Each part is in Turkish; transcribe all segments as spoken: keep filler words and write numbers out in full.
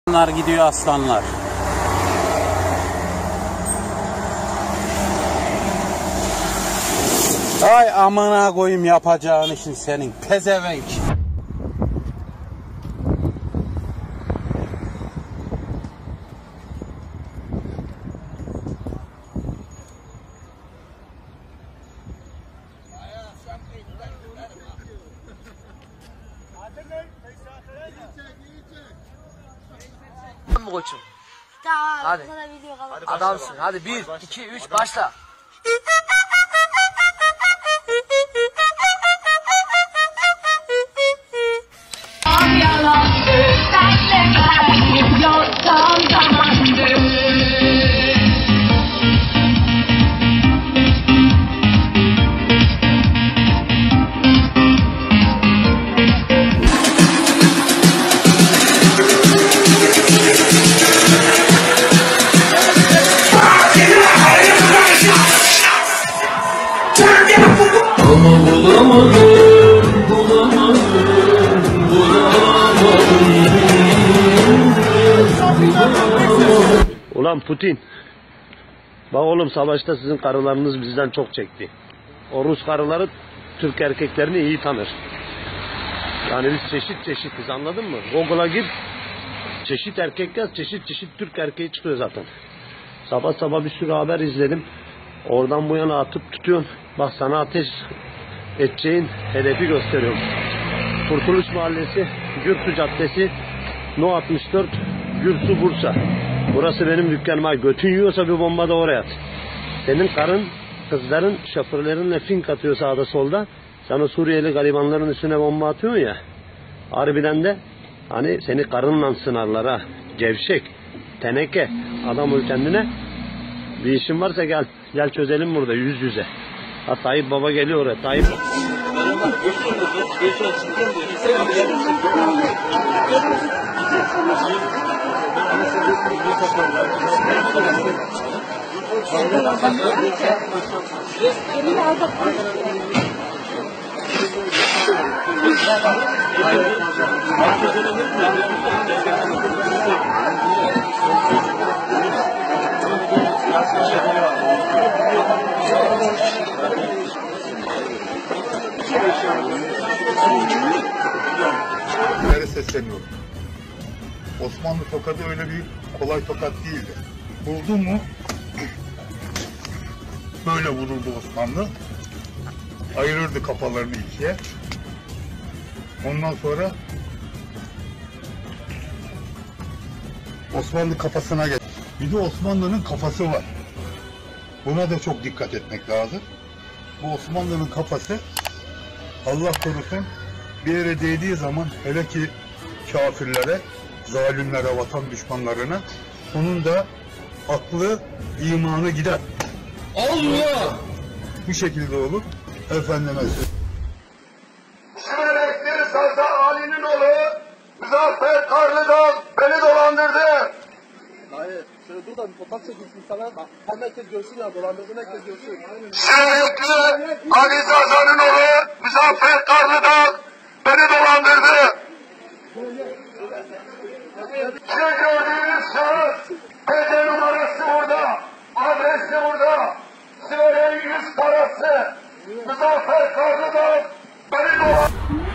Bunlar gidiyor aslanlar. Ay amına koyayım yapacağın işin senin pezevenk. mı koçum? Tamam. Hadi. Hadi Adamsın. Hadi bir, iki, üç başla. Ama bulamadım, bulamadım, bulamadım. Ulan Putin, bak oğlum savaşta sizin karılarınız bizden çok çekti. O Rus karıları Türk erkeklerini iyi tanır. Yani biz çeşit çeşitiz, anladın mı? Google'a gir, çeşit erkek yaz, çeşit çeşit Türk erkeği çıkıyor zaten. Sabah sabah bir sürü haber izledim. Oradan bu yana atıp tutuyorsun. Bak sana ateş edeceğin hedefi gösteriyorum. Kurtuluş Mahallesi, Gürsu Caddesi, No altmış dört, Gürsu Bursa. Burası benim dükkanıma. Götün yiyorsa bir bomba da oraya at. Senin karın, kızların, şoförlerinle fink atıyor sağda solda. Sen o Suriyeli garibanların üstüne bomba atıyorsun ya. Harbiden de hani seni karınla sınarlar ha. Gevşek, teneke. Adam ol kendine. Bir işin varsa gel. Gel çözelim burada yüz yüze. Ha Tayyip Baba geliyor oraya. Tayyip. Sesleniyorum. Osmanlı tokadı öyle bir kolay tokat değildi. Vurdu mu böyle vururdu Osmanlı. Ayırırdı kafalarını ikiye. Ondan sonra Osmanlı kafasına geç. Bir de Osmanlı'nın kafası var. Buna da çok dikkat etmek lazım. Bu Osmanlı'nın kafası Allah korusun bir yere değdiği zaman hele ki kafirlere, zalimlere, vatan düşmanlarına onun da aklı, imanı gider. Allah! Bu şekilde olur. Efendime söyleyeyim. Sürekli Sazda Ali'nin oğlu Muzaffer Karlı'dan beni dolandırdı. Hayır, şöyle dur da bir fotoğraf çekilsin sana. Bak, hem herkes görsün ya, dolandırdığını herkes görsün. Sürekli Ali Saza'nın oğlu Muzaffer Karlı'dan beni dolandırdı. Şu gördüğünüz şahıs, T C numarası burada, adresi burada, Süveren yüz parası, Muzaffer Karlı'dan beni dolandırdı.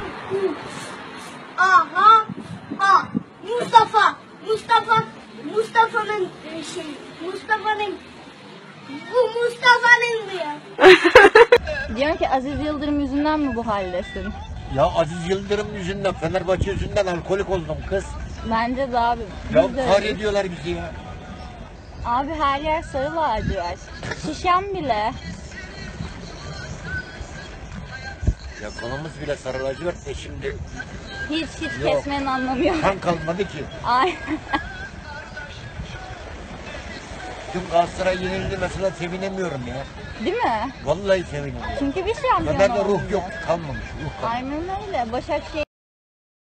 Aha. Ah. Mustafa. Mustafa. Mustafa'nın şey. Mustafa'nın. Bu Mustafa'nın diyor. Diyor ki Aziz Yıldırım yüzünden mi bu haldesin? Ya Aziz Yıldırım yüzünden, Fenerbahçe yüzünden alkolik oldum kız. Bence de abi. Ya de kahrediyorlar bizi ya. Abi her yer sarı lacivert. Şişem bile. Ya kolumuz bile sarı lacivert de şimdi. Hiç hiç Yok. Kesmenin anlamı yok. Kan kalmadı ki. Aynen. Tüm Galatasaray yenildi mesela sevinemiyorum ya. Değil mi? Vallahi sevinemiyorum. Çünkü bir şampiyon Kadar da oldu. ruh yok, kalmamış. Ruh kalmamış. Aynen öyle. Başakşehir